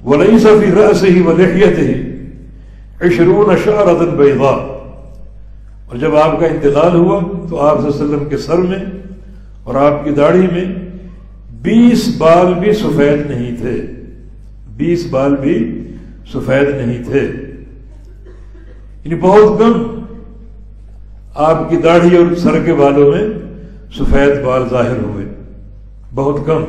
وَلَيْسَ فِي رَأْسِهِ وَلِحْيَتِهِ 20 شَعْرَةً بَيْضَاء، اور جب آپ کا انتقال ہوا تو آپ صلی اللہ علیہ وسلم کے سر میں اور آپ کی داڑھی میں 20 بال بھی سفید نہیں تھے، 20 بال بھی سفید نہیں تھے، یعنی بہت کم آپ کی داڑھی اور سر کے بالوں میں سفید بال ظاہر ہوئے، بہت کم۔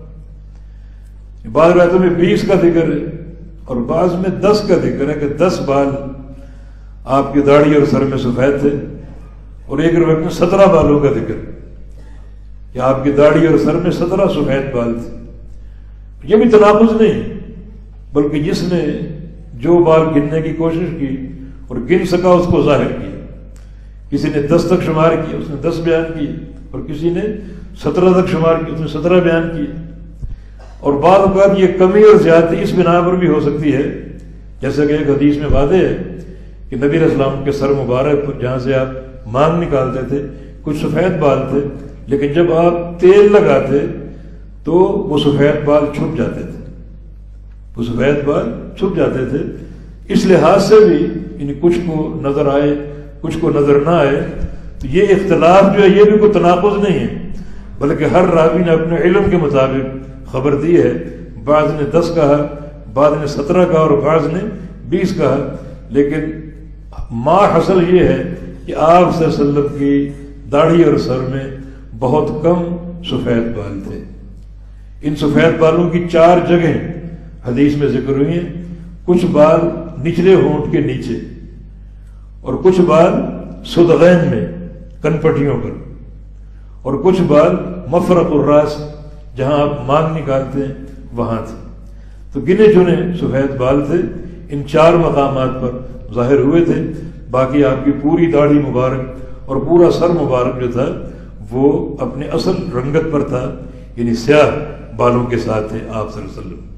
بعض روایتوں میں 20 کا ذکر ہے اور بعض میں 10 کا ذکر ہے کہ 10 بال آپ کی داڑھی اور سر میں سفید تھے، اور ایک روایت میں 17 بالوں کا ذکر ہے کہ آپ کی داڑھی اور سر میں 17 سفید بال تھے۔ یہ بھی تناقض نہیں، بلکہ جس نے جو بال گننے کی کوشش کی اور گن سکا اس کو ظاہر کیا، کسی نے 10 تک شمار کیا اس نے 10 بیان کیے، اور کسی نے 17 تک شمار کیا اس نے 17 بیان کیے۔ اور بعض اوقات یہ کمی اور زیادتی اس بنا پر بھی ہو سکتی ہے، جیسا کہ ایک حدیث میں واضح ہے کہ نبی علیہ السلام کے سر مبارک پر جہاں سے آپ مانگ نکالتے تھے کچھ سفید بال تھے، لیکن جب آپ تیل لگاتے تو وہ سفید بال چھپ جاتے تھے، وہ سفید بال چھپ جاتے تھے۔ اس لحاظ سے بھی یعنی کچھ کو نظر آئے کچھ کو نظر نہ آئے، تو یہ اختلاف جو ہے یہ بھی کوئی تناقض نہیں ہے، بلکہ ہر راوی نے اپنے علم کے مطابق خبر دی ہے، بعض نے 10 کہا، بعض نے 17 کہا اور بعض نے 20 کہا، لیکن ما حاصل یہ ہے کہ آپ صلی اللہ علیہ وسلم کی داڑھی اور سر میں بہت کم سفید بال تھے۔ ان سفید بالوں کی 4 جگہیں حدیث میں ذکر ہوئی ہیں، کچھ بال نچلے ہونٹ کے نیچے اور کچھ بال صدغین میں کن پٹیوں پر، اور کچھ بال مفرق الراس جہاں آپ مانگ نکالتے ہیں وہاں تھے۔ تو گنے چنے سفید بال تھے، ان 4 مقامات پر ظاہر ہوئے تھے، باقی آپ کی پوری داڑھی مبارک اور پورا سر مبارک جو تھا وہ اپنے اصل رنگت پر تھا، یعنی سیاہ بالوں کے ساتھ تھے آپ صلی اللہ علیہ وسلم۔